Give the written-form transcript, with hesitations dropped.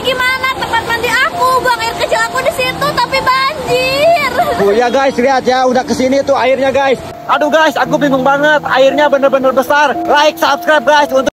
gimana tempat mandi aku? Buang air kecil aku di situ tapi banjir. Oh ya guys, lihat ya, udah kesini tuh airnya guys. Aduh guys, aku bingung banget. Airnya bener-bener besar. Like, subscribe guys untuk